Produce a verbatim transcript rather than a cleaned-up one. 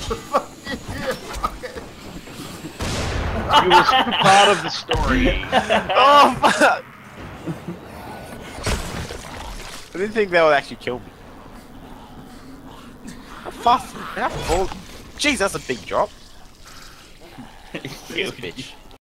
You was part of the story. Oh fuck! I didn't think that would actually kill me. How fast? How full? Jeez, that's a big drop. This bitch.